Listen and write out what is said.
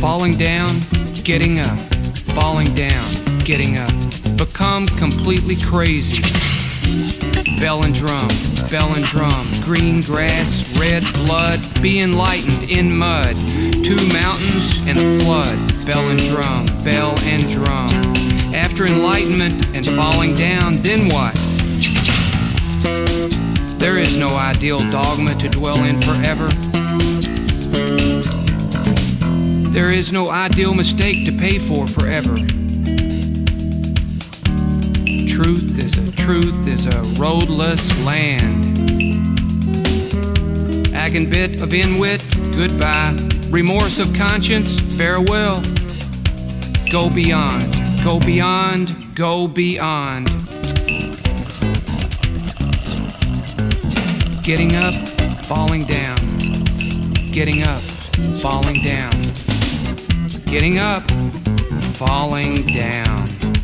falling down, getting up, falling down, getting up. Become completely crazy. Bell and drum, green grass, red blood, be enlightened in mud. Two mountains and a flood. Bell and drum, bell and drum. After enlightenment and falling down, then what? There is no ideal dogma to dwell in forever. There is no ideal mistake to pay for forever. Truth is a roadless land. Agin bit of inwit, goodbye. Remorse of conscience, farewell. Go beyond, go beyond, go beyond. Getting up, falling down. Getting up, falling down. Getting up, falling down.